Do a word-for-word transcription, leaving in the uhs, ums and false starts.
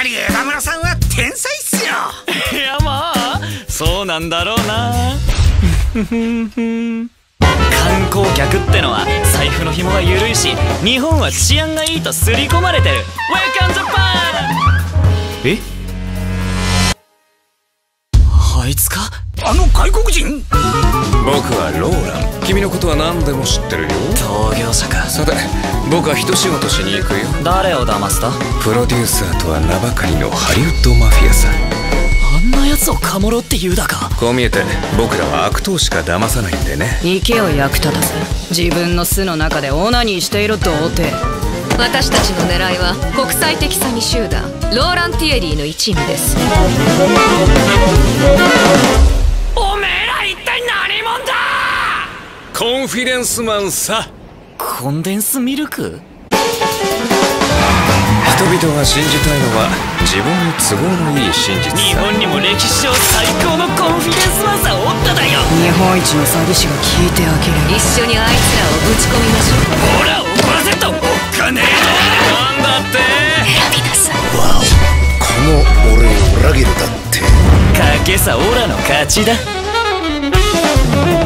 り枝村さんは天才っすよ。 いやまあそうなんだろうな。観光客ってのは財布の紐が緩いし、日本は治安がいいと刷り込まれてる。 Welcome Japan。 え、あいつか？ あの外国人？ 僕はローラン。君のことは何でも知ってるよ。 同業者か。 さて、僕は一仕事しに行くよ。 誰を騙すと？ プロデューサーとは名ばかりのハリウッドマフィアさ。 あんなやつをカモロって言うだか。 こう見えて僕らは悪党しか騙さないんでね。 池を役立たず自分の巣の中でオナニーしている童貞。 私たちの狙いは国際的詐欺集団ローラン・ティエリーの一味です。 おめえら一体何者だ？ コンフィデンスマンさ。 コンデンスミルク？ 人々が信じたいのは自分に都合のいい真実さ。 日本にも歴史上最高のコンフィデンスマンさおっただよ。 日本一の詐欺師が聞いてあきれる。 一緒にあいつらをぶち込みましょう。 ほら怒らせとおっかねなんだって。 選びなさい。 この俺を裏切るだって。 かけさオラの勝ちだ。